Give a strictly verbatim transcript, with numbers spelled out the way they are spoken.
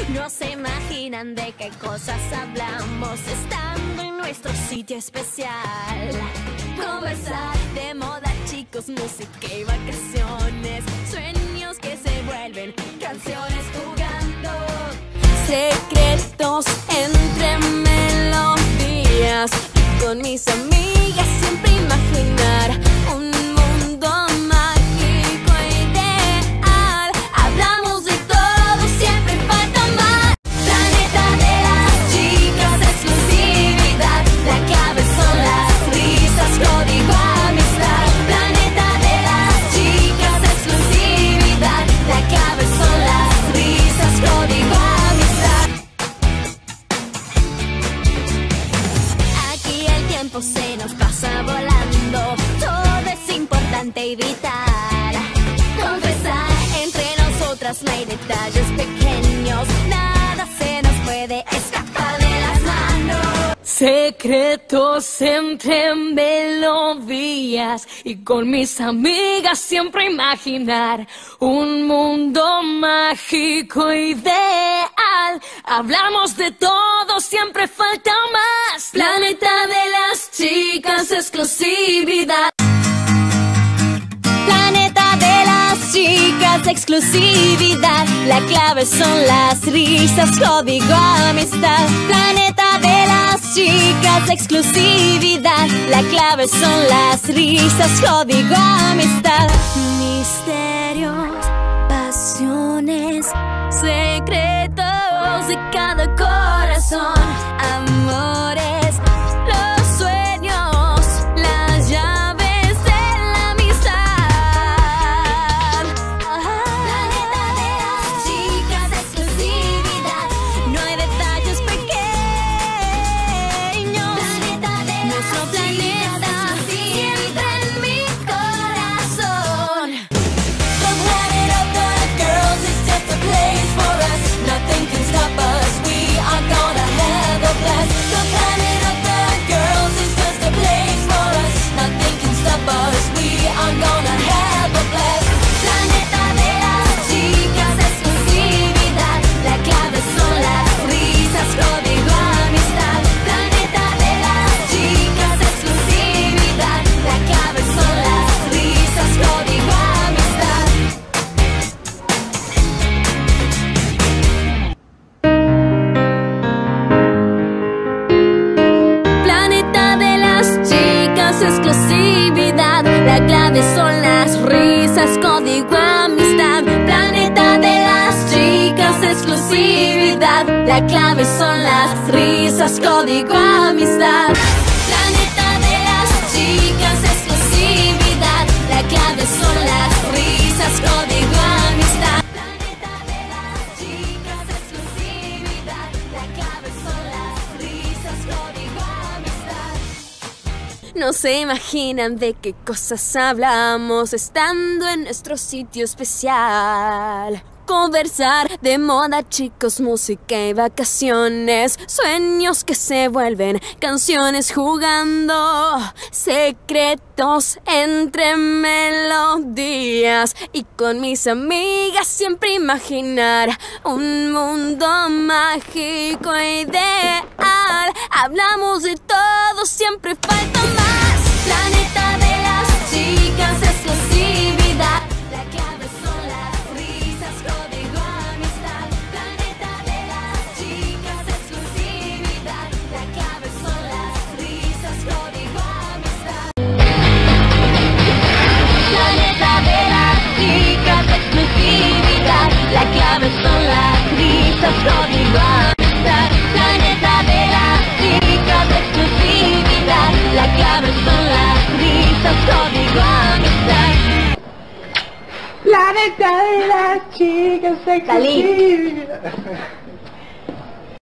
No se imaginan de qué cosas hablamos estando en nuestro sitio especial. Conversar de moda, chicos, música y vacaciones, sueños que se vuelven canciones jugando, secretos entre melodías, y con mis amigas siempre imaginar un mundo mágico ideal. Hablamos de todo, siempre falta más. Planeta de las chicas, exclusividad, la clave son las risas, código amistad. Planeta de las chicas, exclusividad, la clave son las risas, código amistad. Aquí el tiempo se nos pasa volando, todo es importante y vital. Confesar, entre nosotras no hay detalles pequeños, nada se nos puede escapar de las manos. Secretos entre melodías, y con mis amigas siempre imaginar un mundo mágico ideal. Hablamos de todo, siempre falta más. Planeta de las chicas, exclusividad. Planeta de las chicas, exclusividad, la clave son las risas, código amistad. Planeta de las chicas, exclusividad, la clave son las risas, código amistad. Misterios, pasiones, secretos de cada corazón, amores, los sueños, las llaves de la amistad. Planeta de las chicas, exclusividad, no hay detalles pequeños. Planeta de nuestro planeta, siempre en mi corazón. The planet of the girls is just a place for us. Nothing can stop us, we are gonna have a blast. The planet of the girls is just a place for us. Nothing can stop us, we are gonna have a blast. Planeta de las chicas, exclusividad, la clave son las risas, código amistad. Planeta de las chicas, exclusividad, la clave son las risas, código amistad. Planeta de las chicas, exclusividad, la clave son las risas, código amistad. Planeta de las chicas, exclusividad, la clave son las risas, código amistad. Planeta de las chicas, exclusividad, la clave son las risas, código amistad. Planeta de las chicas, exclusividad, la clave son las risas, código amistad. No se imaginan de qué cosas hablamos estando en nuestro sitio especial. Conversar de moda, chicos, música y vacaciones, sueños que se vuelven canciones jugando, secretos entre melodías, y con mis amigas siempre imaginar un mundo mágico ideal. Hablamos de todo, siempre falta más. Planeta de las chicas, exclusividad, la clave son las risas, código amistad. Planeta de las chicas, exclusividad, la clave son las risas, código amistad. Planeta de las chicas, exclusividad, la clave son las risas, código amistad. Planeta de las chicas, exclusividad, la clave son las risas, código amistad. Planeta de las chicas, exclusividad.